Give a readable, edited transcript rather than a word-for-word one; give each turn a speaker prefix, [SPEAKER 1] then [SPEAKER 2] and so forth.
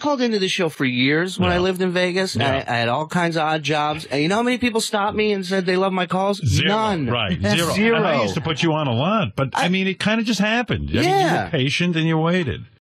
[SPEAKER 1] called into the show for years when I lived in Vegas.
[SPEAKER 2] Yeah.
[SPEAKER 1] I had all kinds of odd jobs. And you know how many people stopped me and said they love my calls?
[SPEAKER 2] Zero.
[SPEAKER 1] None.
[SPEAKER 2] Right.
[SPEAKER 1] That's
[SPEAKER 2] Zero.
[SPEAKER 1] zero.
[SPEAKER 2] And I used to put you on a lot, but I mean, it kind of just happened. I mean, you were patient and you waited.